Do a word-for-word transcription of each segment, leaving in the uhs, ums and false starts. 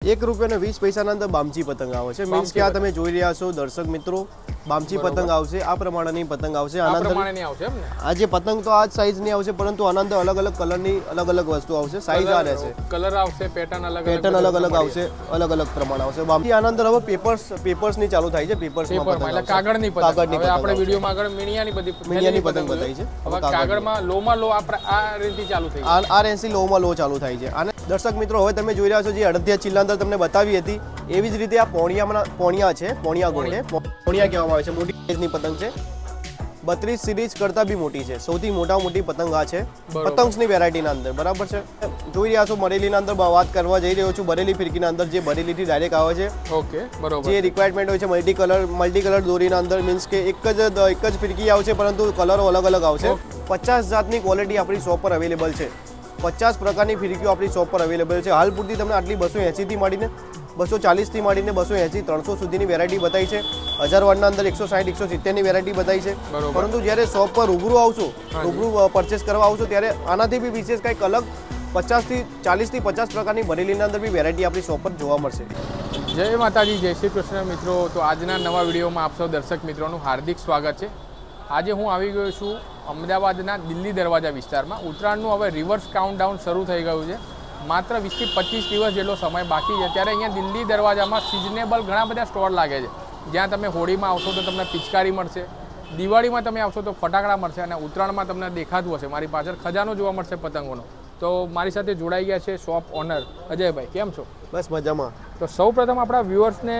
એક રૂપિયા ને વીસ પૈસાના અંદર બામચી પતંગ આવે છે. મીન્સ કે આ તમે જોઈ રહ્યા છો દર્શક મિત્રો, બામચી પતંગ આવશે, આ પ્રમાણેની પતંગ આવશે. આ પ્રમાણેની આવશે એમ ને? આ જે પતંગ તો આ જ સાઈઝની આવશે, પરંતુ આના અંદર અલગ અલગ કલરની અલગ અલગ વસ્તુ આવશે. સાઈઝ આ રહેશે, કલર આવશે, પેટર્ન અલગ પેટર્ન અલગ અલગ આવશે, અલગ અલગ પ્રમાણ આવશે. બામચી આના અંદર હવે પેપર્સ પેપર્સની ચાલુ થાય છે. પેપર્સમાં એટલે કાગળની પતંગ. હવે આપણે વિડિયોમાં આગળ મીણિયાની બધી મીણિયાની પતંગ બતાવી છે. હવે કાગળમાં લોમાં લો આપણે આ રેન્જથી ચાલુ થઈ આ આ રેન્જથી લોમાં લો ચાલુ થાય છે. અને દર્શક મિત્રો હવે તમે જોઈ રહ્યા છો જે અડદિયા ચિલ્લા અંદર તમને બતાવી હતી એવી જ રીતે આ પોણિયામાં પોણિયા છે. પોણિયા ગોળ છે, પોણિયા કહેવામાં આવે છે. મોટી સાઈઝની પતંગ છે, બત્રીસ સિરીઝ કરતા બી મોટી છે. સૌથી મોટા મોટી પતંગ આ છે પતંગની વેરાયટીના અંદર. બરાબર છે. જોઈ રહ્યા છો બરેલીના અંદર વાત કરવા જઈ રહ્યો છું. બરેલી ફિરકીના અંદર જે બરેલીથી ડાયરેક્ટ આવે છે. ઓકે બરોબર. જે રિક્વાયરમેન્ટ હોય છે મલ્ટી કલર મલ્ટી કલર દોરીના અંદર, મીન્સ કે એક જ એક જ ફિરકી આવશે પરંતુ કલરો અલગ અલગ આવશે. પચાસ જાતની ક્વોલિટી આપણી શોપ પર અવેલેબલ છે. પચાસ પ્રકારની ફિરકીઓ આપણી શોપ પર અવેલેબલ છે. હાલ પૂરતી તમને આટલી બસો એંસીથી માંડીને બસો ચાલીસથી માંડીને બસો એંસી ત્રણસો સુધીની વેરાયટી બતાવી છે. હજાર વોટના અંદર એકસો સાઠ એકસો સિત્તેરની વેરાયટી બતાવી છે. પરંતુ જ્યારે શોપ પર રૂબરૂ આવશો, રૂબરૂ પરચેસ કરવા આવશો ત્યારે આનાથી બી વિશેષ કંઈક અલગ પચાસથી ચાલીસથી પચાસ પ્રકારની બરેલીના અંદર બી વેરાયટી આપણી શોપ પર જોવા મળશે. જય માતાજી, જય શ્રી કૃષ્ણ મિત્રો. તો આજના નવા વિડીયોમાં આપ સૌ દર્શક મિત્રોનું હાર્દિક સ્વાગત છે. આજે હું આવી ગયો છું અમદાવાદના દિલ્હી દરવાજા વિસ્તારમાં. ઉત્તરાયણનું હવે રિવર્સ કાઉન્ટડાઉન શરૂ થઈ ગયું છે. માત્ર વીસથી પચીસ દિવસ જેટલો સમય બાકી છે. ત્યારે અહીંયા દિલ્હી દરવાજામાં સિઝનેબલ ઘણા બધા સ્ટોર લાગે છે. જ્યાં તમે હોળીમાં આવશો તો તમને પિચકારી મળશે, દિવાળીમાં તમે આવશો તો ફટાકડા મળશે, અને ઉત્તરાયણમાં તમને દેખાતું હશે મારી પાછળ ખજાનો જોવા મળશે પતંગોનો. તો મારી સાથે જોડાઈ ગયા છે શોપ ઓનર અજયભાઈ. કેમ છો? બસ મજામાં. તો સૌ પ્રથમ આપણા વ્યુઅર્સને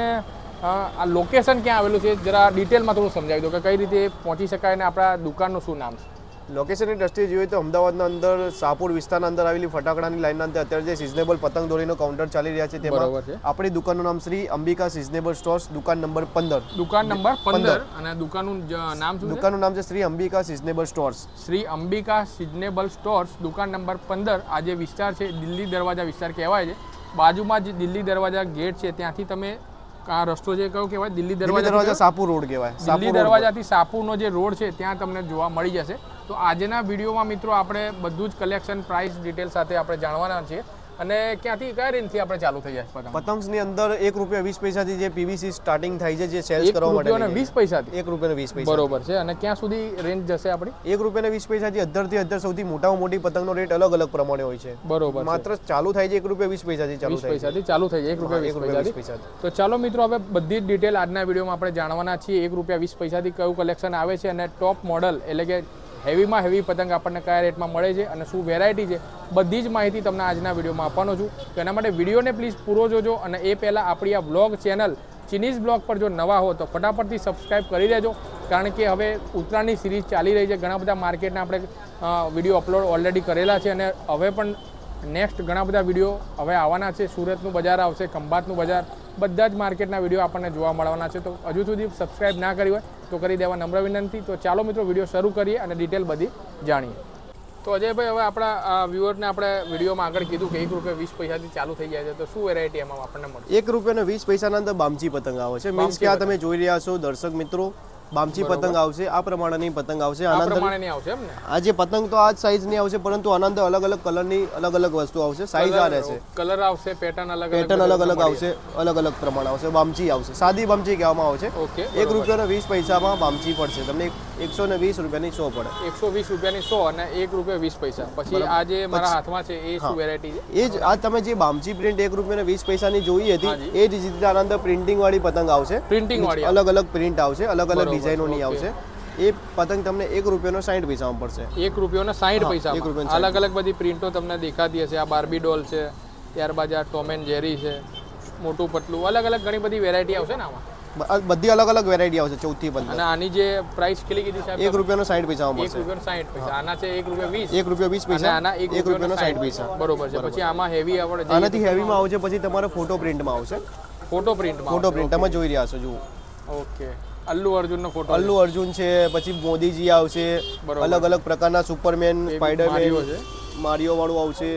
આ લોકેશન ક્યાં આવેલું છે જરા ડિટેલમાં થોડું સમજાવી દો કે કઈ રીતે પહોંચી શકાય અને આપણા દુકાનનું શું નામ છે? લોકેશનની દ્રષ્ટિએ જોઈએ તો અમદાવાદના અંદર શાહપુર વિસ્તારના અંદર આવેલી ફટાકડાની લાઈનના અંદર અત્યારે જે સિઝનેબલ પતંગ દોરીનો કાઉન્ટર ચાલી રહ્યા છે તેમાં આપણી દુકાનનું નામ શ્રી અંબિકા સિઝનેબલ સ્ટોર્સ, દુકાન નંબર પંદર. દુકાન નંબર પંદર. અને દુકાનનું નામ શું? દુકાનનું નામ છે Shri Ambika seasonable stores. Shri Ambika seasonable stores, દુકાન નંબર પંદર. આ જે વિસ્તાર છે દિલ્હી દરવાજા વિસ્તાર કહેવાય છે. બાજુમાં જે દિલ્હી દરવાજા ગેટ છે ત્યાંથી તમે આ રસ્તો જે કયો કહેવાય દિલ્હી દરવાજા સાપુર રોડ કહેવાય. દિલ્હી દરવાજાથી સાપુરનો જે રોડ છે ત્યાં તમને જોવા મળી જશે. તો આજના વિડીયોમાં મિત્રો આપણે બધું જ કલેક્શન પ્રાઇસ ડિટેલ સાથે આપણે જાણવાના છીએ. અને ક્યાંથી કયા રેન્જથી આપણે ચાલુ થઈ જાય પતંગ? પતંગની અંદર એક રૂપિયા વીસ પૈસાથી જે પીવીસી સ્ટાર્ટિંગ થાય છે જે સેલ્સ કરવા માટે. એક વીસ પૈસાથી? એક રૂપિયા વીસ પૈસા. બરોબર છે. અને ક્યાં સુધી રેન્જ જશે આપણી? એક રૂપિયા વીસ પૈસાથી અધરથી અધર સૌથી મોટામાં મોટી પતંગનો રેટ અલગ અલગ પ્રમાણે હોય છે. બરોબર. માત્ર ચાલુ થાય છે એક રૂપિયા વીસ પૈસાથી ચાલુ થાય છે. પૈસાથી ચાલુ થાય છે એક રૂપિયા વીસ પૈસાથી. તો ચાલો મિત્રો હવે બધી જ ડિટેલ આજના વિડીયોમાં આપણે જાણવાના છીએ. એક રૂપિયા વીસ પૈસાથી કયું કલેક્શન આવે છે અને ટોપ મોડલ એટલે કે હેવીમાં હેવી પતંગ આપણને કયા રેટમાં મળે છે અને શું વેરાયટી છે બધી જ માહિતી તમને આજના વિડીયોમાં આપવાનો છું. તો એના માટે વિડીયોને પ્લીઝ પૂરો જોજો. અને એ પહેલાં આપણી આ બ્લોગ ચેનલ ચિનીઝ બ્લોગ પર જો નવા હો તો ફટાફટથી સબસ્ક્રાઈબ કરી દેજો. કારણ કે હવે ઉત્તરાયણની સિરીઝ ચાલી રહી છે. ઘણા બધા માર્કેટના આપણે વિડીયો અપલોડ ઓલરેડી કરેલા છે અને હવે પણ નેક્સ્ટ ઘણા બધા વિડીયો હવે આવવાના છે. સુરતનું બજાર આવશે, ખંભાતનું બજાર, બધા જ માર્કેટના વિડીયો આપણને જોવા મળવાના છે. તો હજુ સુધી સબસ્ક્રાઈબ ના કરી હોય તો કરી દેવા નમ્ર વિનંતી. તો ચાલો મિત્રો વિડીયો શરૂ કરીએ અને ડિટેલ બધી જાણીએ. તો અજયભાઈ હવે આપણા વ્યુઅરને આપણે વિડીયોમાં આગળ કીધું કે એક રૂપિયા વીસ પૈસાથી ચાલુ થઈ જાય છે. તો શું વેરાયટી એમાં આપણને મળે? એક રૂપિયા વીસ પૈસાના અંદર બામચી પતંગ આવે છે. મીન્સ કે આ તમે જોઈ રહ્યા છો દર્શક મિત્રો, બામચી પતંગ આવશે, આ પ્રમાણેની પતંગ આવશે. આ પ્રમાણેની આવશે એમ ને? આ જે પતંગ તો આ જ સાઈઝની આવશે પરંતુ આના અંદર અલગ અલગ કલરની અલગ અલગ વસ્તુ આવશે. સાઈઝ આ રહેશે, કલર આવશે, પેટર્ન અલગ પેટર્ન અલગ અલગ આવશે, અલગ અલગ પ્રમાણ આવશે. બામચી આવશે, સાદી બામચી કહેવામાં આવે છે. ઓકે. એક રૂપિયા વીસ પૈસામાં બામચી પડશે તમને. એકસો ને વીસ રૂપિયાની સો પડે. એકસો વીસ રૂપિયાની સો અને એક રૂપિયા વીસ પૈસા. પછી આ જે મારા હાથમાં છે એ શું વેરાયટી છે? એ જ આ તમે જે બામચી પ્રિન્ટ એક રૂપિયા વિસ પૈસાની જોઈ હતી એ જ રીતે આના અંદર પ્રિન્ટિંગ વાળી પતંગ આવશે. પ્રિન્ટિંગ વાળી અલગ અલગ પ્રિન્ટ આવશે, અલગ અલગ ડિઝાઇનોની આવશે. એ પતંગ તમને એક રૂપિયાનો સાઠ પૈસામાં પડશે. એક રૂપિયાનો સાઠ પૈસા. અલગ અલગ બધી પ્રિન્ટો તમને દેખાતી હશે. આ બાર્બી ડોલ છે, ત્યારબાદ આ ટોમ એન્ડ જેરી છે, મોટું પતલું, અલગ અલગ ઘણી બધી વેરાયટી આવશે ને આમાં? બધી અલગ અલગ વેરાયટી આવશે ચૌથી પંદર. અને આની જે પ્રાઇસ કેટલી કીધી સાહેબ? એક રૂપિયાનો સાઠ પૈસામાં પડશે. એક રૂપિયાનો સાઠ પૈસા. આના છે એક રૂપિયા વીસ. એક રૂપિયા વીસ પૈસા. આના એક રૂપિયાનો સાઠ પૈસા. બરોબર છે. પછી આમાં હેવી આવડે. આનાથી હેવીમાં આવશે પછી તમારે ફોટો પ્રિન્ટમાં આવશે. ફોટો પ્રિન્ટમાં ફોટો પ્રિન્ટ તમે જોઈ રહ્યા છો જુઓ. ઓકે. અલ્લુ અર્જુન નો ફોટો. અલ્લુ અર્જુન છે, પછી મોદીજી આવશે, અલગ અલગ પ્રકારના સુપરમેન, સ્પાઈડરમેન, મારિયો વાળું આવશે.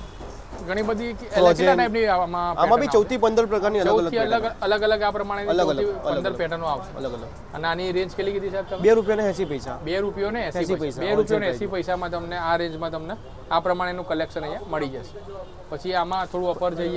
ઘણી બધી કેટલા ટાઈપની આમાં આમાં બી ચૌથી પંદર પ્રકારની અલગ અલગ અલગ અલગ આ પ્રમાણે અલગ અલગ પંદર પેટર્નો આવશે. અલગ અલગ. અને આની રેન્જ કેટલી કીધી સાહેબ તમે? બે રૂપિયા ને એસી પૈસા. બે રૂપિયો ને એસી પૈસા. બે રૂપિયો ને એસી પૈસામાં તમને આ રેન્જમાં તમને આ પ્રમાણેનું કલેક્શન અહીંયા મળી જશે. પછી આમાં થોડું અપર જઈએ તો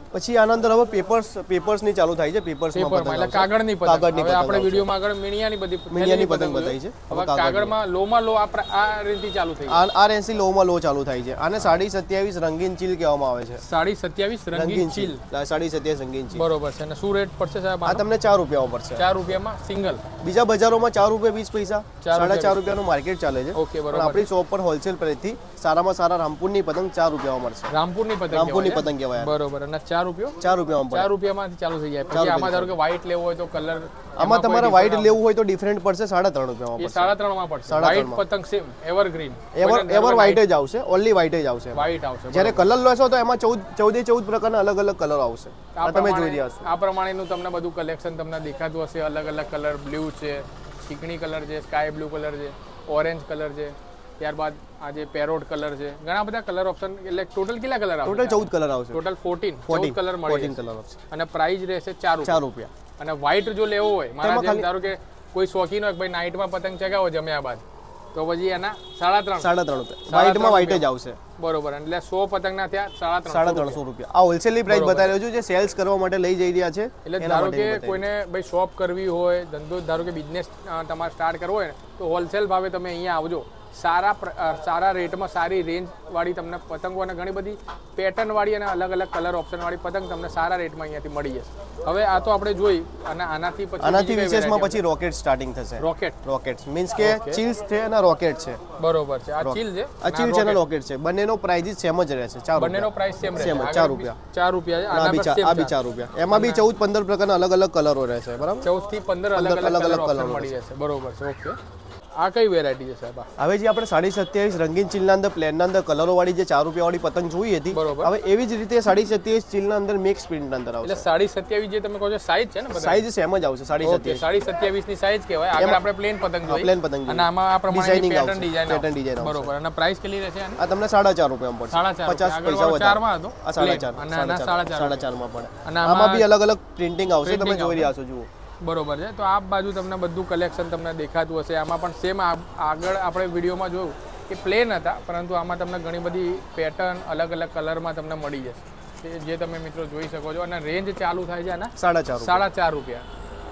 પછી આના અંદર હવે પેપર્સ પેપર્સ ની ચાલુ થાય છે પેપર્સમાં પેપરમાં એટલે કાગળની પતંગ હવે આપણે વિડીયોમાં આગળ મીણિયાની બધી મીણિયાની પતંગ બતાવી છે હવે કાગળમાં લોમાં લો આ આ રીતથી ચાલુ થઈ આ આ રેન્જથી લોમાં લો ચાલુ થાય છે આને સાડી સત્યાવીસ રંગીન ચીલ કહેવામાં આવે છે સાડી સત્યાવીસ રંગીન ચીલ સાડી સત્યાવીસ રંગીન ચીલ બરોબર છે અને શું રેટ પડશે સાહેબ આ તમને ચાર રૂપિયા પડશે ચાર રૂપિયામાં સિંગલ બીજા બજારોમાં ચાર રૂપિયા વીસ પૈસા સાડા ચાર રૂપિયાનું માર્કેટ ચાલે છે ઓકે બરોબર આપણી શોપ પર હોલસેલ પ્રાઇસથી સારામાં સારા રામપુરની પતંગ ચાર રૂપિયામાં મળશે રામપુરની પતંગ રામપુરની પતંગ કહેવાય બરોબર અને ચાર રૂપિયા ચાર રૂપિયામાં ચાર રૂપિયામાંથી ચાલુ થઈ જાય પછી આમાં ધારો કે વ્હાઈટ લેવો હોય તો કલર આમાં તમારે વ્હાઈટ લેવું હોય તો ડિફરન્ટ પડશે સાડા ત્રણ રૂપિયામાં પડશે સાડા ત્રણ માં પડશે વ્હાઈટ પતંગ same evergreen ever ever white જ આવશે ઓનલી વ્હાઈટ જ આવશે વ્હાઈટ આવશે જ્યારે કલર લેશો તો એમાં ચૌદ ચૌદે ચૌદ પ્રકારના અલગ અલગ કલર આવશે તમે જોઈ રહ્યા છો આ પ્રમાણેનું તમને બધું કલેક્શન તમને દેખાતું હશે અલગ અલગ કલર બ્લુ છે ચીકણી કલર છે સ્કાય બ્લુ કલર છે ઓરેન્જ કલર છે ત્યારબાદ આ જે પેરોટ કલર છે ઘણા બધા કલર ઓપ્શન એટલે ટોટલ કેટલા કલર આવશે ટોટલ ચૌદ કલર આવશે ટોટલ ચૌદ ચૌદ કલર મળી કલર આવશે અને પ્રાઇસ રહેશે ચાર ચાર રૂપિયા અને વ્હાઈટ જો લેવો હોય મારા જેમ ધારો કે કોઈ શોખીન હોય ભાઈ નાઇટમાં પતંગ ચગાવો જમ્યા બાદ તો પછી એના સાડા ત્રણ સાડા ત્રણ રૂપિયા વ્હાઈટમાં વ્હાઈટ જ આવશે બરોબર એટલે સો પતંગના થયા સાડા ત્રણ સાડા ત્રણસો રૂપિયા આ હોલસેલની પ્રાઇસ બતાવી રહ્યો છું જે સેલ્સ કરવા માટે લઈ જઈ રહ્યા છે એટલે ધારો કે કોઈને ભાઈ શોપ કરવી હોય ધંધો ધારો કે બિઝનેસ તમારે સ્ટાર્ટ કરવો હોય ને તો હોલસેલ ભાવે તમે અહીંયા આવજો સારા સારા રેટમાં સારી રેન્જ વાળી તમને પતંગો અને ઘણી બધી પેટર્ન વાળી અને અલગ અલગ કલર ઓપ્શન વાળી પતંગ તમને સારા રેટમાં અહીંયાથી મળી જશે હવે આ તો આપણે જોઈ અને આનાથી પછી આનાથી વિશેષમાં પછી રોકેટ સ્ટાર્ટિંગ થશે રોકેટ રોકેટ્સ મીન્સ કે ચીલ્સ છે અને રોકેટ છે બરોબર છે આ ચીલ છે આ ચીલ છે અને રોકેટ છે બંનેનો પ્રાઇસ સેમ જ રહેશે ચાર બંનેનો પ્રાઇસ સેમ રહેશે ચાર રૂપિયા ચાર રૂપિયા આ બી આ બી ચાર રૂપિયા એમાં બી ચૌદ પંદર પ્રકારના અલગ અલગ કલરો રહેશે બરાબર ચૌદ થી પંદર અલગ અલગ કલર ઓપ્શન મળી જશે બરોબર છે ઓકે આ કઈ વેરાયટી છે સાહેબ હવે જે આપણે સાડી સત્યાવીસ રંગીન ચીલના અંદર પ્લેનના અંદર કલરો વાળી જે ચાર રૂપિયા વાળી પતંગ જોઈ હતી હવે એવી જ રીતે સાડી સત્યાવીસ ચીલના અંદર મિક્સ પ્રિન્ટ અંદર આવશે એટલે સાડી સત્યાવીસ જે તમે કહો છો સાઈઝ છે ને સાઈઝ સેમ જ આવશે સાડી સત્યાવીસ સાડી સત્યાવીસ ની સાઈઝ કહેવાય આગળ આપણે પ્લેન પતંગ જોઈ પ્લેન પતંગ અને આમાં આ પ્રમાણે પેટર્ન ડિઝાઇન પેટર્ન ડિઝાઇન બરોબર અને પ્રાઇસ કેટલી રહેશે આ તમને સાડા ચાર રૂપિયામાં પડશે સાડા ચાર પચાસ પૈસા વધારે ચાર માં હતો આ સાડા ચાર અને આના સાડા ચાર સાડા ચાર માં પડે અને આમાં બી અલગ અલગ પ્રિન્ટિંગ આવશે તમે જોઈ રહ્યા છો જુઓ બરોબર છે તો આ બાજુ તમને બધું કલેક્શન તમને દેખાતું હશે આમાં પણ સેમ આગળ આપણે વિડીયોમાં જોયું કે પ્લેન હતા પરંતુ આમાં તમને ઘણી બધી પેટર્ન અલગ અલગ કલરમાં તમને મળી જશે જે તમે મિત્રો જોઈ શકો છો અને રેન્જ ચાલુ થાય છે આના સાડા ચાર સાડા ચાર રૂપિયા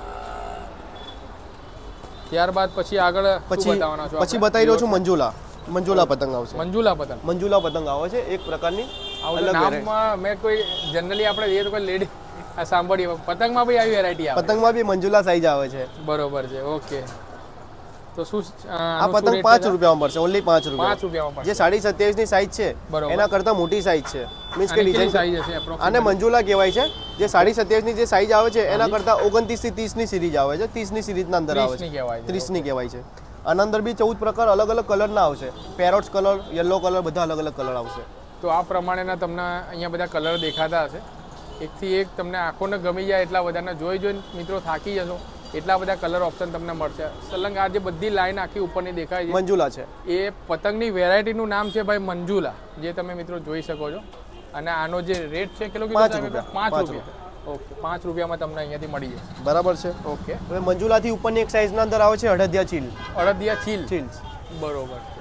ત્યારબાદ પછી આગળ પછી પછી બતાવી રહ્યો છું મંજુલા મંજુલા પતંગ આવશે મંજુલા પતંગ મંજુલા પતંગ આવે છે એક પ્રકારની નામમાં મેં કોઈ જનરલી આપણે જોઈએ તો કોઈ લેડી આ સાંભળીએ પતંગમાં બી આવી વેરાયટી આવે પતંગમાં બી મંજુલા સાઈઝ આવે છે બરોબર છે ઓકે તો શું આ પતંગ પાંચ રૂપિયામાં પડશે ઓનલી પાંચ રૂપિયા પાંચ રૂપિયામાં જે સાડી સત્યાવીસ ની સાઈઝ છે એના કરતા મોટી સાઈઝ છે મીન્સ કે ડિઝાઇન સાઈઝ હશે આને મંજુલા કહેવાય છે જે સાડી સત્યાવીસ ની જે સાઈઝ આવે છે એના કરતા ઓગણત્રીસ થી ત્રીસ ની સિરીઝ આવે છે ત્રીસ ની સિરીઝ ના અંદર આવે છે ત્રીસ ની કહેવાય છે આના અંદર બી ચૌદ પ્રકાર અલગ અલગ કલર ના આવશે પેરોટ્સ કલર યલો કલર બધા અલગ અલગ કલર આવશે તો આ પ્રમાણેના તમને અહીંયા બધા કલર દેખાતા હશે એકથી એક તમને આંખોને ગમી જાય એટલા બધાને જોઈ જોઈને મિત્રો થાકી જશો એટલા બધા કલર ઓપ્શન તમને મળશે સલંગ આ જે બધી લાઈન આખી ઉપરની દેખાય છે મંજુલા છે એ પતંગની વેરાયટીનું નામ છે ભાઈ મંજુલા જે તમે મિત્રો જોઈ શકો છો અને આનો જે રેટ છે કેટલો પાંચ રૂપિયા પાંચ રૂપિયા ઓકે પાંચ રૂપિયામાં તમને અહીંયાથી મળી જશે બરાબર છે ઓકે હવે મંજુલાથી ઉપરની એક સાઈઝના અંદર આવે છે અડદિયા ચીલ અડદિયા ચીલ ચીલ બરોબર છે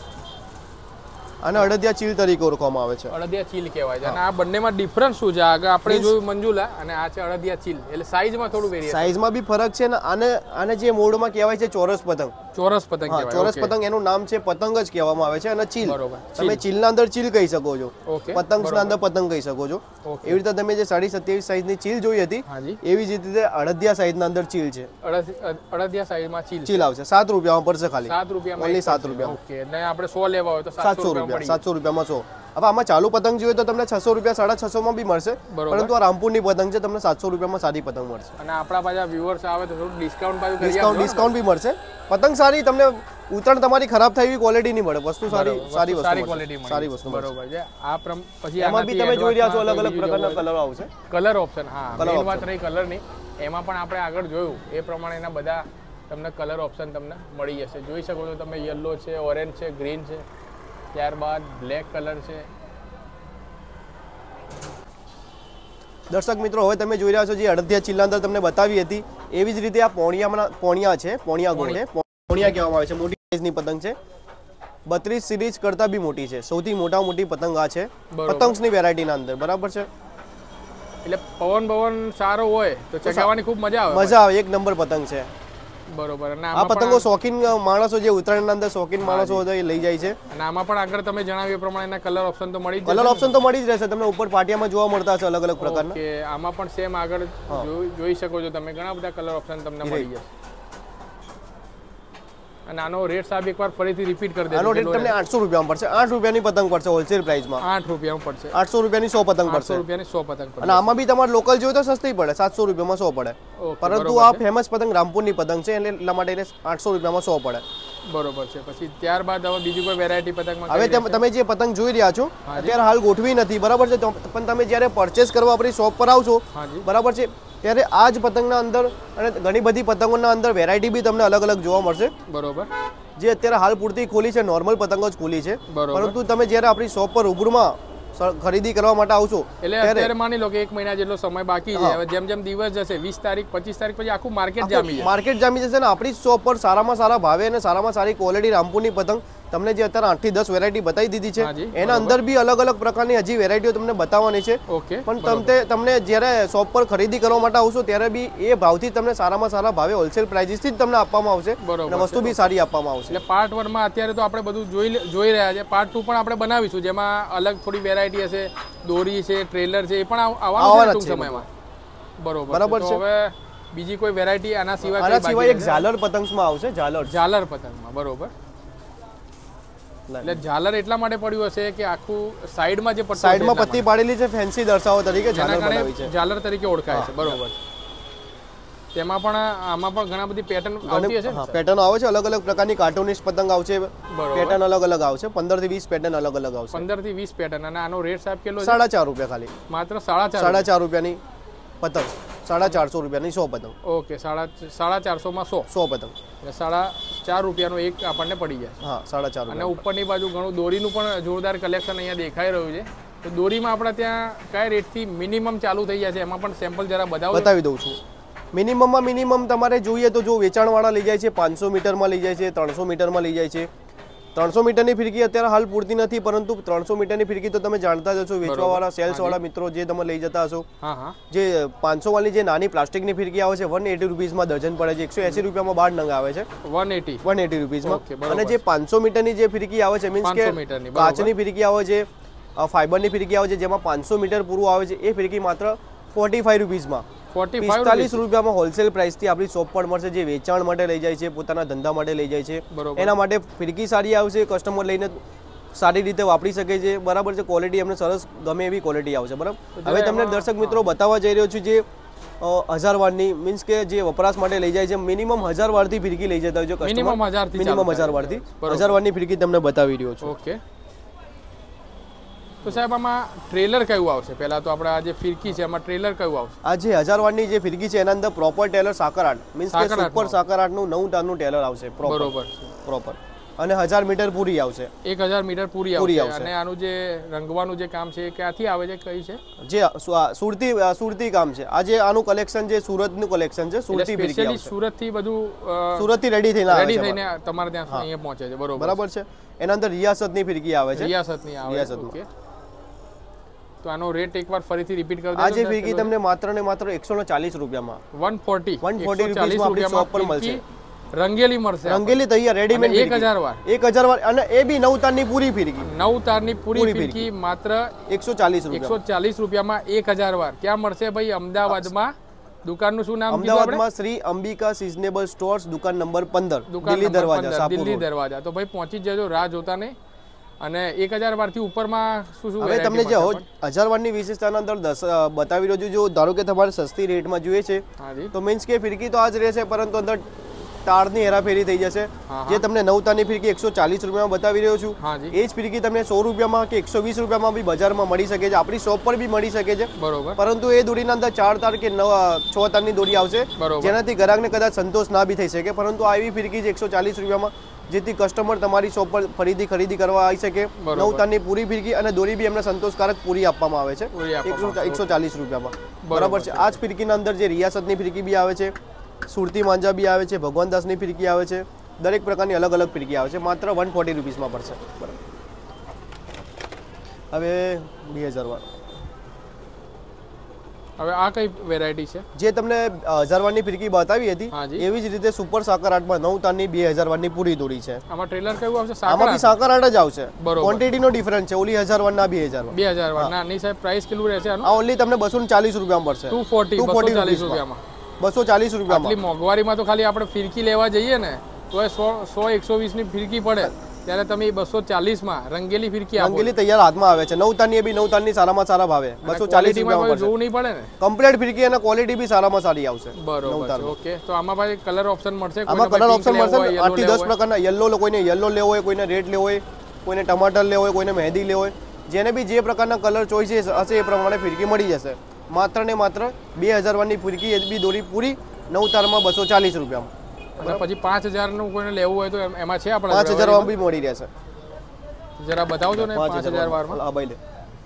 અને અડદિયા ચીલ તરીકે ઓળખવામાં આવે છે અડદિયા ચીલ કહેવાય છે અને આ બંનેમાં ડિફરન્સ શું છે આગળ આપણે જોયું મંજુલા અને આ છે અડદિયા ચીલ એટલે સાઈઝમાં થોડું વેરિએશન સાઈઝમાં બી ફરક છે ને આને આને જે મોડમાં કહેવાય છે ચોરસ પતંગ ચોરસ પતંગ કહેવાય ચોરસ પતંગ એનું નામ છે પતંગ જ કહેવામાં આવે છે અને ચીલ બરોબર તમે ચીલના અંદર ચીલ કહી શકો છો ઓકે પતંગના અંદર પતંગ કહી શકો છો એવી રીતે તમે જે સાડી સત્યાવીસ સાઈઝની ચીલ જોઈ હતી એવી જ રીતે અડદિયા સાઈઝના અંદર ચીલ છે અડદિયા સાઈઝમાં ચીલ ચીલ આવશે સાત રૂપિયામાં પડશે ખાલી સાત રૂપિયામાં ઓનલી સાત રૂપિયા ઓકે અને આપણે સો લેવા હોય તો સાતસો રૂપિયા સાતસો રૂપિયામાં સો હવે આમાં ચાલુ પતંગ જોઈએ તો તમને છસો રૂપિયા સાડા છસો માં બી મળશે પરંતુ આ રામપુરની પતંગ છે તમને સાતસો રૂપિયામાં સારી પતંગ મળશે અને આપણા પાછા વ્યુઅર્સ આવે તો થોડું ડિસ્કાઉન્ટ પાછું ડિસ્કાઉન્ટ ડિસ્કાઉન્ટ બી મળશે પતંગ સારી તમને ઉતરણ તમારી ખરાબ થઈ એવી ક્વોલિટી નહીં મળે વસ્તુ સારી સારી વસ્તુ સારી ક્વોલિટી સારી વસ્તુ બરોબર છે આ પછી એમાં બી તમે જોઈ રહ્યા છો અલગ અલગ પ્રકારના કલર આવશે કલર ઓપ્શન હા મેઈન વાત રહી કલર ની એમાં પણ આપણે આગળ જોયું એ પ્રમાણેના બધા તમને કલર ઓપ્શન તમને મળી જશે જોઈ શકો છો તમે યલો છે ઓરેન્જ છે ગ્રીન છે ત્યારબાદ બ્લેક કલર છે દર્શક મિત્રો હવે તમે જોઈ રહ્યા છો જે અડદિયા ચીલના અંદર તમને બતાવી હતી એવી જ રીતે આ પોણિયામાં પોણિયા છે પોણિયા ગોળ છે પોણિયા કહેવામાં આવે છે મોટી સાઈઝની પતંગ છે બત્રીસ સિરીઝ કરતાં બી મોટી છે સૌથી મોટા મોટી પતંગ આ છે પતંગ્સની વેરાયટીના અંદર બરાબર છે એટલે પવન પવન સારો હોય તો ચગાવવાની ખૂબ મજા આવે મજા આવે, એક નંબર પતંગ છે. બરોબર. અને આ પતંગો શોખીન માણસો જે ઉત્તરાયણના અંદર શોખીન માણસો હોય એ લઈ જાય છે. અને આમાં પણ આગળ તમે જણાવ્યું એ પ્રમાણે એના કલર ઓપ્શન તો મળી જ કલર ઓપ્શન તો મળી જ રહેશે તમને, ઉપર પાટિયામાં જોવા મળતા હશે અલગ અલગ પ્રકારના. કે આમાં પણ સેમ આગળ જોઈ શકો છો તમે, ઘણા બધા કલર ઓપ્શન તમને મળી જશે. અને આનો રેટ સાહેબ એકવાર ફરીથી રિપીટ કરી દેજો. આનો રેટ તમને આઠસો રૂપિયામાં પડશે. આઠ રૂપિયાની પતંગ પડશે હોલસેલ પ્રાઇસમાં. આઠ રૂપિયામાં પડશે. આઠસો રૂપિયાની સો પતંગ પડશે. આઠસો રૂપિયાની સો પતંગ પડશે. અને આમાં બી તમારે લોકલ જોઈએ તો સસ્તી પડે, સાતસો રૂપિયામાં સો પડે. પરંતુ આ ફેમસ પતંગ રામપુરની પતંગ છે એટલે એટલા માટે એને આઠસો રૂપિયામાં સો પડે. બરોબર છે. પછી ત્યારબાદ હવે બીજી કોઈ વેરાયટી પતંગમાં હવે તમે જે પતંગ જોઈ રહ્યા છો અત્યારે હાલ ગોઠવી નથી, બરાબર છે, પણ તમે જ્યારે પરચેસ કરવા આપણી શોપ પર આવશો, બરાબર છે, ત્યારે આ જ પતંગના અંદર અને ઘણી બધી પતંગોના અંદર વેરાયટી બી તમને અલગ અલગ જોવા મળશે. બરોબર. જે અત્યારે હાલ પૂરતી ખોલી છે નોર્મલ પતંગો જ ખોલી છે, પરંતુ તમે જ્યારે આપણી શોપ પર રૂબરૂમાં ખરીદી કરવા માટે આવશો એટલે અત્યારે માની લો કે એક મહિના જેટલો સમય બાકી છે, હવે જેમ જેમ દિવસ જશે વીસ તારીખ પચીસ તારીખ પછી આખું માર્કેટ જામી જશે. માર્કેટ જામી જશે ને આપણી શોપ પર સારામાં સારા ભાવે અને સારામાં સારી ક્વોલિટી રામપુરની પતંગ તમને જે અત્યારે આઠ થી દસ વેરાયટી બતાવી દીધી છે, એના અંદર બી અલગ અલગ પ્રકારની હજી વેરાયટીઓ તમને બતાવવાની છે. પણ તમને તમને જ્યારે શોપ પર ખરીદી કરવા માટે આવશો ત્યારે બી એ ભાવથી તમને સારામાં સારા ભાવે હોલસેલ પ્રાઇસીસથી જ તમને આપવામાં આવશે અને વસ્તુ બી સારી આપવામાં આવશે. એટલે પાર્ટ વન માં અત્યારે તો આપણે બધું જોઈ જોઈ રહ્યા છે, પાર્ટ ટુ પણ આપણે બનાવીશું જેમાં અલગ થોડી વેરાયટી હશે, દોરી છે, ટ્રેલર છે, એ પણ આવવાનું છે ટૂંક સમયમાં. બરોબર બરાબર છે. હવે બીજી કોઈ વેરાયટી આના સિવાય આના સિવાય એક ઝાલર પતંગમાં આવશે. ઝાલર ઝાલર પતંગમાં બરોબર. એટલે ઝાલર એટલા માટે પડ્યું હશે કે આખું સાઈડમાં જે પટ્ટી સાઈડમાં પટ્ટી પાડેલી છે ફેન્સી દર્શાવવા તરીકે ઝાલર બનાવી છે, ઝાલર તરીકે ઓળખાય છે. બરોબર. તેમાં પણ આમાં પણ ઘણા બધી પેટર્ન આવતી હશે. હા, પેટર્ન આવે છે, અલગ અલગ પ્રકારની કાર્ટૂનિસ્ટ પતંગ આવશે, પેટર્ન અલગ અલગ આવશે, પંદર થી વીસ પેટર્ન અલગ અલગ આવશે. પંદર થી વીસ પેટર્ન. અને આનો રેટ સાહેબ કેટલો છે? સાડા ચાર રૂપિયા ખાલી. માત્ર સાડા ચાર સાડા ચાર રૂપિયાની પતંગ, સાડા ચારસો રૂપિયાની સો પતંગ. ઓકે. સાડા સાડા ચારસો માં સો સો પતંગ એટલે સાડા ચાર રૂપિયાનો એક આપણને પડી જાય. હા, સાડા ચાર. અને ઉપરની બાજુ ઘણું દોરીનું પણ જોરદાર કલેક્શન અહીંયા દેખાઈ રહ્યું છે. તો દોરીમાં આપણે ત્યાં કયા રેટથી મિનિમમ ચાલુ થઈ જાય છે એમાં પણ સેમ્પલ જરા બતાવો. બતાવી દઉં છું. મિનિમમમાં મિનિમમ તમારે જોઈએ તો જો વેચાણવાળા લઈ જાય છે પાંચસો મીટરમાં લઈ જાય છે, ત્રણસો મીટરમાં લઈ જાય છે. ત્રણસો મીટરની ફિરકી અત્યારે હાલ પૂરતી નથી, પરંતુ ત્રણસો મીટરની ફિરકી તો તમે જાણતા જ હશો, વેચવાવાળા સેલ્સવાળા મિત્રો જે તમે લઈ જતા હશો. જે પાંચસો વાળી જે નાની પ્લાસ્ટિકની ફિરકી આવે છે વન એટી રૂપીઝમાં ડઝન પડે છે, એકસો એસી રૂપિયામાં બાર નંગ આવે છે. વન એટી વન એટી રૂપીઝમાં. અને જે પાંચસો મીટરની જે ફિરકી આવે છે મીન્સ કે કાચની ફિરકી આવે છે, ફાઈબરની ફિરકી આવે છે જેમાં પાંચસો મીટર પૂરું આવે છે, એ ફિરકી માત્ર ફોર્ટી ફાઈવ રૂપીઝમાં પિસ્તાલીસ રૂપિયામાં હોલસેલ પ્રાઇસથી આપણી શોપ પર મળશે. જે વેચાણ માટે લઈ જાય છે, પોતાના ધંધા માટે લઈ જાય છે, એના માટે ફિરકી સારી આવશે, કસ્ટમર લઈને સારી રીતે વાપરી શકે છે. બરાબર છે. ક્વોલિટી એમને સરસ ગમે એવી ક્વોલિટી આવશે. બરાબર. હવે તમને દર્શક મિત્રો બતાવવા જઈ રહ્યો છું જે હજાર વારની મીન્સ કે જે વપરાશ માટે લઈ જાય છે, મિનિમમ હજાર વારથી ફિરકી લઈ જતા હોય છે મિનિમમ હજાર મિનિમમ હજાર વારથી હજાર વારની ફિરકી તમને બતાવી રહ્યો છું. ઓકે. તો સાહેબ આમાં ટ્રેલર કયું આવશે? પહેલા તો આપણે આ જે ફિરકી છે એમાં ટ્રેલર કયું આવશે? આ જે હજાર વારની જે ફિરકી છે એના અંદર proper tailor Sakar art means કે સુપર સાકર આર્ટ નું નવ ટનનું ટેલર આવશે. બરોબર. પ્રોપર. અને હજાર મીટર પૂરી આવશે. એક હજાર મીટર પૂરી આવશે. અને આનું જે રંગવાનું જે કામ છે એ ક્યાંથી આવે છે, કઈ છે? જે સુરતી સુરતી કામ છે. આ જે આનું કલેક્શન છે સુરતનું કલેક્શન છે. સુરતી ફિરકી આવશે. સુરત થી બધું સુરત થી રેડી થઈને રેડી થઈને તમારે ત્યાં અહીંયા પહોંચે છે. બરોબર. બરાબર છે. એના અંદર રિયાસતની ફિરકી આવે છે. રિયાસતની આવે છે. ઓકે. તો આનો રેટ એકવાર ફરીથી રિપીટ કરી દેજો. આ જે ફિરકી તમને માત્ર ને માત્ર એકસો ચાલીસ રૂપિયામાં વન ફોર્ટી વન ફોર્ટી રૂપિયામાં આપણી શોપ પર મળશે. રંગેલી મળશે. રંગેલી તૈયાર રેડીમેડ એક હજાર વાર એક હજાર વાર અને એ બી નવ તારની પૂરી ફિરકી. નવ તારની પૂરી ફિરકી માત્ર એકસો ચાલીસ રૂપિયા એકસો ચાલીસ રૂપિયામાં એક હજાર વાર. ક્યાં મળશે ભાઈ? અમદાવાદમાં. દુકાનનું શું નામ? અમદાવાદમાં શ્રી અંબિકા સિઝનેબલ સ્ટોર્સ, દુકાન નંબર પંદર, દિલ્હી દરવાજા, દિલ્હી દરવાજા. તો ભાઈ પહોંચી જજો, રાહ જોતા નહીં. અને એક હજાર વારથી ઉપરમાં શું શું? હવે તમને જે હજાર વારની વિશેષતાના અંદર દસ બતાવી રહ્યો છું. જો ધારો કે તમારે સસ્તી રેટમાં જોઈએ છે તો મીન્સ કે ફિરકી તો આ જ રહેશે, પરંતુ અંદર તારની હેરાફેરી થઈ જશે. જે તમને નવ તારની ફિરકી એકસો ચાલીસ રૂપિયામાં બતાવી રહ્યો છું, એ જ ફિરકી તમને સો રૂપિયામાં કે એકસો વીસ રૂપિયામાં બી બજારમાં મળી શકે છે, આપણી શોપ પર બી મળી શકે છે. બરોબર. પરંતુ એ દોરીના અંદર ચાર તાર કે નવ છ તારની દોરી આવશે, જેનાથી ગ્રાહકને કદાચ સંતોષ ના બી થઈ શકે. પરંતુ આ એવી ફિરકી છે એકસો ચાલીસ રૂપિયામાં જેથી કસ્ટમર તમારી શોપ પર ફરીથી ખરીદી કરવા આવી શકે. નવ તારની પૂરી ફિરકી અને દોરી બી એમને સંતોષકારક પૂરી આપવામાં આવે છે એકસો ચાલીસ રૂપિયામાં. બરાબર છે. આ જ ફિરકીના અંદર જે રિયાસતની ફિરકી બી આવે છે, સુરતી માંજા બી આવે છે, ભગવાનદાસની ફિરકી આવે છે, દરેક પ્રકારની અલગ અલગ ફિરકી આવે છે. માત્ર વન ફોર્ટી રૂપીસમાં પડશે. બરાબર. હવે બે હજાર વાર હવે આ કઈ વેરાયટી છે? જે તમને હજાર વારની ફિરકી બતાવી હતી એવી જ રીતે સુપર સાકર આર્ટમાં નવ તારની બે હજાર વારની પૂરી દોરી છે. આમાં ટ્રેલર કેવું આવશે? આમાં બી સાકર આર્ટ જ આવશે. ક્વોન્ટિટીનો ડિફરન્સ છે. ઓલી હજાર વારના બે હજાર બે હજાર વારના આની સાહેબ પ્રાઇસ કેટલું રહેશે આનું? આ ઓનલી તમને બસો ચાલીસ રૂપિયામાં પડશે. ટુ ફોર્ટી બસો ચાલીસ રૂપિયામાં બસો ચાલીસ રૂપિયામાં. આટલી મોંઘવારીમાં તો ખાલી આપણે ફિરકી લેવા જઈએ ને તો એ સો સો એકસો વીસ ની ફિરકી પડે, ત્યારે તમે બસો ચાલીસ માં રંગેલી ફિરકી આપો. રંગેલી તૈયાર હાથમાં આવે છે. નવ તારની બી નવ તારની સારામાં સારા ભાવે બસો ચાલીસ રૂપિયામાં પડશે. જોવું નહીં પડે ને. કમ્પ્લીટ ફિરકી અને ક્વોલિટી બી સારામાં સારી આવશે. બરોબર. ઓકે, તો આમાં ભાઈ કલર ઓપ્શન મળશે? આમાં કલર ઓપ્શન મળશે. આઠ થી દસ પ્રકારના યલો, કોઈને યલો લેવો હોય, કોઈને રેડ લેવો હોય, કોઈને ટમાટર લેવો હોય, કોઈને મહેંદી લેવો હોય, જેને બી જે પ્રકારના કલર ચોઈસ હશે એ પ્રમાણે ફિરકી મળી જશે. માત્ર ને માત્ર બે હજાર વારની ફિરકી એ બી દોરી પૂરી નવ તારમાં બસો ચાલીસ રૂપિયામાં. અને પછી પાંચ હજાર નું કોઈને લેવું હોય તો એમાં છે આપણે? પાંચ હજાર બી મળી રહેશે. જરા બતાવજો ને પાંચ હજાર વારમાં. હા ભાઈ લે.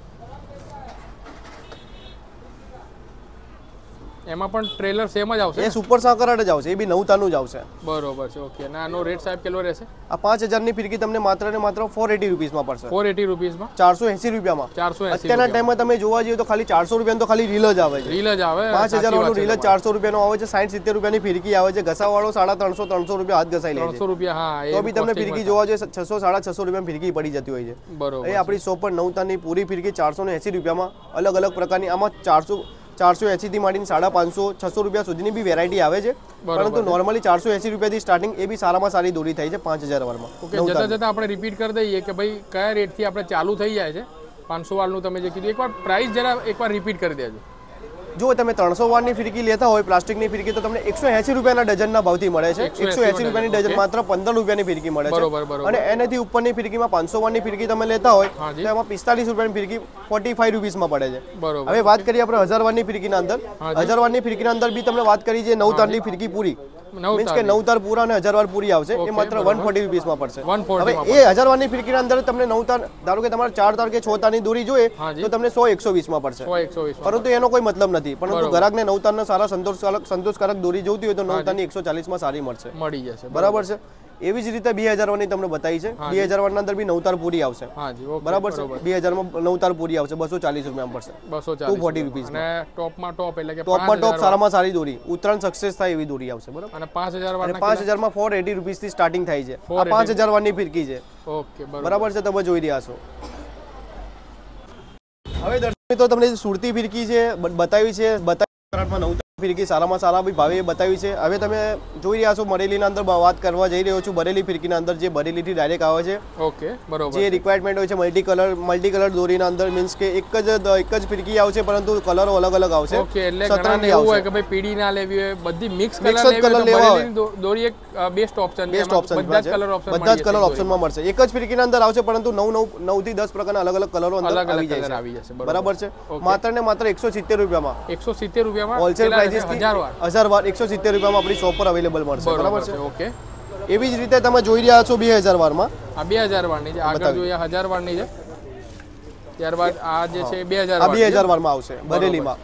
એમાં પણ ટ્રેલર સેમ જ આવશે? એ સુપર સાકર આર્ટ જ આવશે. એ બી નવ તારનું જ આવશે. બરોબર છે. ઓકે, અને આનો રેટ સાહેબ કેટલો રહેશે? આ પાંચ હજાર ની ફિરકી તમને માત્ર ને માત્ર ચારસો એંસી રૂપિયામાં પડશે. ચારસો એંસી રૂપિયામાં ચારસો એંસી રૂપિયામાં. ચારસો એંસી અત્યારના ટાઈમમાં તમે જોવા જઈએ તો ખાલી ચારસો રૂપિયા તો ખાલી રીલ જ આવે છે. રીલ જ આવે. પાંચ હજાર વાળું રીલ જ ચારસો રૂપિયાનો આવે છે. સાઠ સિત્તેર રૂપિયાની ફિરકી આવે છે. ઘસાવાળો સાડા ત્રણસો ત્રણસો રૂપિયા હાથ ઘસાઈ લે છે. ત્રણસો રૂપિયા. હા, તો બી તમને ફિરકી જોવા જોઈએ છસો સાડા છસો રૂપિયા ફિરકી પડી જતી હોય છે. બરોબર. એ આપણી શોપ પર નવ તારની પૂરી ફિરકી ચારસો ને એંસી રૂપિયામાં અલગ અલગ પ્રકારની. આમાં ચારસો ચારસો એંસી થી માંડીને સાડા પાંચસો છસો રૂપિયા સુધીની બી વેરાયટી આવે છે. પરંતુ નોર્મલી ચારસો એંસી રૂપિયાથી સ્ટાર્ટિંગ એ બી સારામાં સારી દોરી થાય છે પાંચ હજાર વારમાં. ઓકે, જતા જતા આપણે રિપીટ કરી દઈએ કે ભાઈ કયા રેટથી આપણે ચાલુ થઈ જાય છે પાંચસો વાળનું તમે જે કીધું. એકવાર પ્રાઇસ જરા એકવાર રિપીટ કરી દેજો. જો તમે ત્રણસો વારની ફિરકી લેતા હોય પ્લાસ્ટિકની ફિરકી તો તમને એકસો એંસી રૂપિયાના ડઝનના ભાવથી મળે છે. એકસો એંસી રૂપિયાની ડઝન માત્ર પંદર રૂપિયાની ફિરકી મળે છે. અને એનાથી ઉપરની ફિરકીમાં પાંચસો વારની ફિરકી તમે લેતા હોય તો એમાં પિસ્તાલીસ રૂપિયાની ફિરકી ફોર્ટી ફાઈવ રૂપીસમાં પડે છે. હવે વાત કરીએ આપણે હજાર વારની ફિરકીના અંદર. હજાર વારની ફિરકીના અંદર બી તમને વાત કરી છે નવ તારની ફિરકી પૂરી મીન્સ કે નવ તાર પૂરા અને હજાર વાર પૂરી આવશે. એ માત્ર વન ફોર્ટી રૂપીસમાં પડશે. હવે એ હજાર વારની ફિરકીના અંદર તમને નવ તાર ધારો કે તમારે ચાર તાર કે છ તારની દોરી જોઈએ તો તમને સો એકસો વીસમાં પડશે. પરંતુ એનો કોઈ મતલબ નથી. પરંતુ ગ્રાહકને નવ તારના સારા સંતોષકારક સંતોષકારક દોરી જોઈતી હોય તો નવ તારની એકસો ચાલીસ માં સારી મળશે. મળી જશે. બરાબર છે. એવી જ રીતે બે હજાર વારની તમને બતાવી છે. બે હજાર વારના અંદર બી નવ તાર પૂરી આવશે. બરાબર છે. બે હજાર માં નવ તાર પૂરી આવશે બસો ચાલીસ રૂપિયામાં પડશે. બસો ટુ ફોર્ટી રૂપીસ. અને ટોપમાં ટોપ એટલે કે ટોપમાં ટોપ સારામાં સારી દોરી ઉત્તરાયણ સક્સેસ થાય એવી દોરી આવશે. બરાબર. અને પાંચ હજાર વારના પાંચ હજાર માં ફોર એટી રૂપીસ થી સ્ટાર્ટિંગ થાય છે. આ પાંચ હજાર વારની ફિરકી છે. ઓકે, બરાબર છે. તમે જોઈ રહ્યા છો. હવે દર્શક મિત્રો તમને સુરતી ફિરકી છે બતાવી છે. બતાવી નવ ફિરકી સારામાં સારા બી ભાવે બતાવી છે. હવે તમે જોઈ રહ્યા છો બરેલીના અંદર વાત કરવા જઈ રહ્યો છું. બરેલી ફિરકીના અંદર જે બરેલીથી ડાયરેક્ટ આવે છે. ઓકે, બરોબર. જે રિક્વાયરમેન્ટ હોય છે મલ્ટી કલર મલ્ટી કલર દોરીના અંદર મીન્સ કે એક જ એક જ ફિરકી આવશે પરંતુ કલરો અલગ અલગ આવશે. ઓકે, એટલે ઘણાને એવું હોય કે ભાઈ પીળી ના લેવી હોય, બધી મિક્સ કલર લેવી હોય દોરી એક બેસ્ટ ઓપ્શન છે. બેસ્ટ ઓપ્શન બધા જ કલર ઓપ્શન બધા જ કલર ઓપ્શનમાં મળશે. એક જ ફિરકીના અંદર આવશે પરંતુ નવ નવ નવ થી દસ પ્રકારના અલગ અલગ કલરો અંદર આવી જાય આવી જશે. બરાબર છે. માત્ર ને માત્ર એકસો સિત્તેર રૂપિયામાં એકસો સિત્તેર રૂપિયામાં હોલસેલ પ્રાઇસ હજાર વાર હજાર વાર એકસો સિત્તેર રૂપિયામાં આપણી શોપ પર અવેલેબલ મળશે. બરાબર છે. ઓકે, એવી જ રીતે તમે જોઈ રહ્યા છો બે હજાર વારમાં. આ બે હજાર વારની છે. આગળ જોઈએ હજાર વારની છે. ત્યારબાદ આ જે છે બે હજાર આ બે હજાર વારમાં આવશે બરેલીમાં.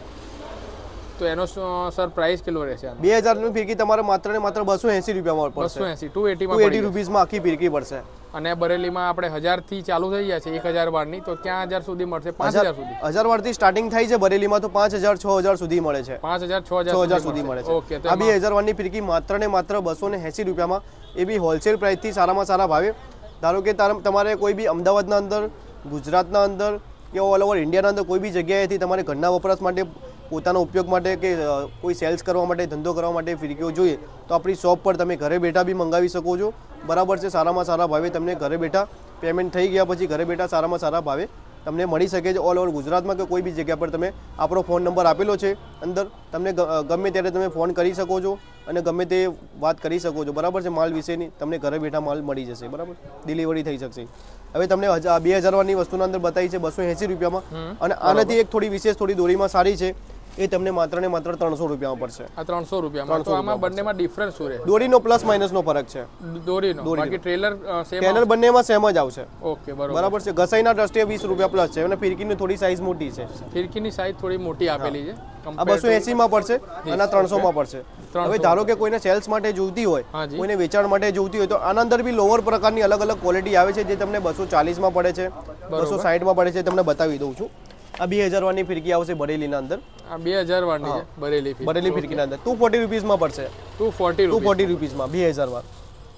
તો એનો સર પ્રાઇસ કેટલો રહેશે? બે હજાર ની ફિરકી તમારે માત્ર ને માત્ર બસો એંસી રૂપિયામાં પડશે. બસો એંસી ટુ એટી ટુ એટી રૂપીસમાં આખી ફિરકી પડશે. અને બરેલીમાં આપણે હજાર થી ચાલુ થઈ જાય છે એક હજાર વારની, તો ક્યાં હજાર સુધી મળશે? પાંચ હજાર સુધી. હજાર વાર થી સ્ટાર્ટિંગ થાય છે બરેલીમાં તો પાંચ હજાર છ હજાર સુધી મળે છે. પાંચ હજાર છ હજાર સુધી મળે છે. ઓકે, આ બે હજાર વારની ફિરકી માત્ર ને માત્ર બસો ને એંસી રૂપિયામાં એ બી હોલસેલ પ્રાઇસ થી સારામાં સારા ભાવે. ધારો કે તમારે કોઈ બી અમદાવાદના અંદર, ગુજરાતના અંદર કે ઓલ ઓવર ઇન્ડિયાના અંદર કોઈ બી જગ્યાએથી તમારે ઘરના વપરાશ માટે પોતાના ઉપયોગ માટે કે કોઈ સેલ્સ કરવા માટે ધંધો કરવા માટે ફિરકીઓ જોઈએ તો આપણી શોપ પર તમે ઘરે બેઠા બી મંગાવી શકો છો. બરાબર છે. સારામાં સારા ભાવે તમને ઘરે બેઠા પેમેન્ટ થઈ ગયા પછી ઘરે બેઠા સારામાં સારા ભાવે તમને મળી શકે છે. ઓલ ઓવર ગુજરાતમાં કે કોઈ બી જગ્યા પર તમે આપણો ફોન નંબર આપેલો છે અંદર, તમને ગમે ત્યારે તમે ફોન કરી શકો છો અને ગમે તે વાત કરી શકો છો. બરાબર છે. માલ વિશેની તમને ઘરે બેઠા માલ મળી જશે. બરાબર, ડિલિવરી થઈ શકશે. હવે તમને બે હજાર વારની વસ્તુના અંદર બતાવી છે બસો એંસી રૂપિયામાં. અને આનાથી એક થોડી વિશેષ થોડી દોરીમાં સારી છે એ તમને માત્ર ને માત્ર ત્રણસો રૂપિયામાં પડશે. આ ત્રણસો રૂપિયામાં. તો આમાં બંનેમાં ડિફરન્સ શું રહે? દોરીનો પ્લસ માઇનસ નો ફરક છે. દોરીનો બાકી ટ્રેલર સેમ ટ્રેલર બંનેમાં સેમ જ આવશે. ઓકે, બરાબર. બરાબર છે. ઘસાઈના દ્રષ્ટિએ વીસ રૂપિયા પ્લસ છે અને ફિરકીની થોડી સાઈઝ મોટી છે. ફિરકીની સાઈઝ થોડી મોટી આપેલી છે. આ બસો એંસી માં પડશે અને ત્રણસો માં પડશે. હવે ધારો કે કોઈને સેલ્સ માટે જોઈતી હોય, કોઈને વેચાણ માટે જોઈતી હોય તો આના અંદર બી લોઅર પ્રકારની અલગ અલગ ક્વોલિટી આવે છે જે તમને બસો ચાલીસ માં પડે છે, બસો સાઠ માં પડે છે. તમને બતાવી દઉં છું. આ બે હજાર વારની ફિરકી આવશે બરેલીના અંદર. આ બે હજાર વાળની છે બરેલી ફિરકી બરેલી ફિરકીના અંદર ટુ ફોર્ટી રૂપીઝમાં પડશે ટુ ફોર્ટી ટુ ફોર્ટી રૂપીઝમાં બે હજાર વાર.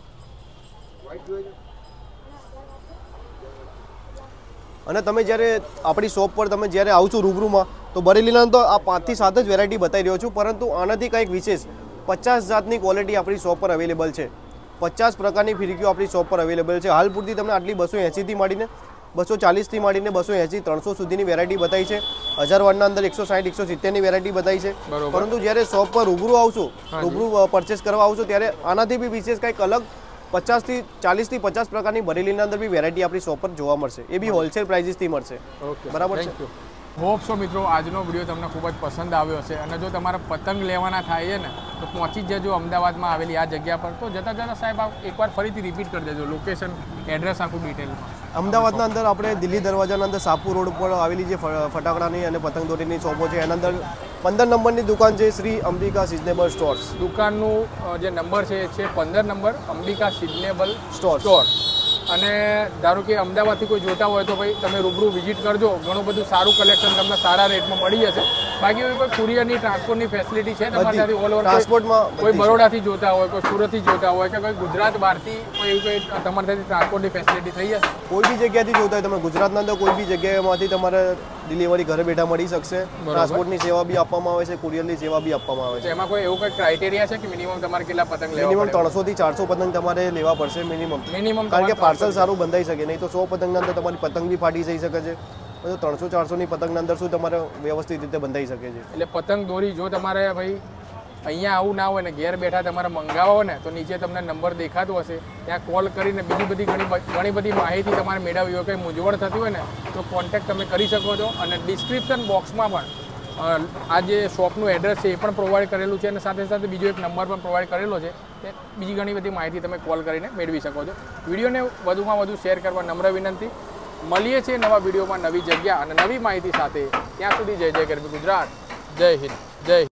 અને તમે જ્યારે આપણી શોપ પર તમે જ્યારે આવશો રૂબરૂમાં તો બરેલીના તો આ પાંચથી સાત જ વેરાયટી બતાવી રહ્યો છું, પરંતુ આનાથી કંઈક વિશેષ પચાસ જાતની ક્વોલિટી આપણી શોપ પર અવેલેબલ છે. પચાસ પ્રકારની ફિરકીઓ આપણી શોપ પર અવેલેબલ છે. હાલ પૂરતી તમને આટલી બસો એંસીથી માંડીને બસો ચાલીસથી માંડીને બસો એંસી ત્રણસો સુધીની વેરાયટી બતાવી છે. હજાર વારના અંદર એકસો સાઠ એકસો સિત્તેરની વેરાયટી બતાવી છે. પરંતુ જ્યારે શોપ પર રૂબરૂ આવશો, રૂબરૂ પરચેસ કરવા આવશો ત્યારે આનાથી બી વિશેષ કંઈક અલગ પચાસથી ચાલીસથી પચાસ પ્રકારની બરેલીના અંદર બી વેરાયટી આપણી શોપ પર જોવા મળશે. એ બી હોલસેલ પ્રાઇસીસથી મળશે. બરાબર છે. હોપ સો મિત્રો આજનો વિડીયો તમને ખૂબ જ પસંદ આવ્યો હશે, અને જો તમારે પતંગ લેવાના થાય છે ને તો પહોંચી જ જજો અમદાવાદમાં આવેલી આ જગ્યા પર. તો જતા જતા સાહેબ એકવાર ફરીથી રિપીટ કરી દેજો લોકેશન, એડ્રેસ આખું ડિટેલમાં. અમદાવાદના અંદર આપણે દિલ્હી દરવાજાના અંદર સાપુર રોડ પર આવેલી જે ફટાકડાની અને પતંગ દોરીની શોપો છે એના અંદર પંદર નંબરની દુકાન છે શ્રી અંબિકા સિઝનેબલ સ્ટોર્સ. દુકાનનું જે નંબર છે છે પંદર number Ambika seasonable store store. અને ધારો કે અમદાવાદથી કોઈ જોતા હોય તો ભાઈ તમે રૂબરૂ વિઝિટ કરજો, ઘણું બધું સારું કલેક્શન તમને સારા રેટમાં મળી જશે. બાકી કોઈ કુરિયરની ટ્રાન્સપોર્ટની ફેસિલિટી છે તમારી સાથે ઓલ ઓવર ટ્રાન્સપોર્ટમાં? કોઈ બરોડાથી જોતા હોય, કોઈ સુરતથી જોતા હોય કે કોઈ ગુજરાત બહારથી કોઈ એવી કોઈ તમારી સાથે ટ્રાન્સપોર્ટની ફેસિલિટી થઈ જશે? કોઈ બી જગ્યાથી જોતા હોય તમે ગુજરાતના અંદર કોઈ બી જગ્યાએમાંથી તમારે ડિલિવરી ઘરે બેઠા મળી શકશે. ટ્રાન્સપોર્ટની સેવા બી આપવામાં આવે છે, કુરિયરની સેવા બી આપવામાં આવે છે. એમાં કોઈ એવું કોઈ ક્રાઇટેરિયા છે કે મિનિમમ તમારે કેટલા પતંગ લેવા? મિનિમમ ત્રણસો થી ચારસો પતંગ તમારે લેવા પડશે મિનિમમ. મિનિમમ કારણ કે પાર્સલ સારું બંધાઈ શકે, નહીં તો સો પતંગના અંદર તમારી પતંગ બી ફાટી જઈ શકે છે. તો ત્રણસો ચારસોની પતંગના અંદર શું તમારે વ્યવસ્થિત રીતે બંધાઈ શકે છે. એટલે પતંગ દોરી જો તમારે ભાઈ અહીંયા આવું ના હોય ને ઘેર બેઠા તમારે મંગાવો હોય ને તો નીચે તમને નંબર દેખાતો હશે, ત્યાં કોલ કરીને બીજી બધી ઘણી ઘણી બધી માહિતી તમારે મેળવવી હોય, કંઈ મૂંઝવણ થતી હોય ને તો કોન્ટેક્ટ તમે કરી શકો છો. અને ડિસ્ક્રિપ્શન બોક્સમાં પણ આ જે શોપનું એડ્રેસ છે એ પણ પ્રોવાઈડ કરેલું છે, અને સાથે સાથે બીજો એક નંબર પણ પ્રોવાઈડ કરેલો છે. તે બીજી ઘણી બધી માહિતી તમે કોલ કરીને મેળવી શકો છો. વિડીયોને વધુમાં વધુ શેર કરવા નમ્ર વિનંતી. મળીએ છીએ નવા વિડીયોમાં નવી જગ્યા અને નવી માહિતી સાથે. ત્યાં સુધી જય જય ગરવી ગુજરાત. જય હિન્દ. જય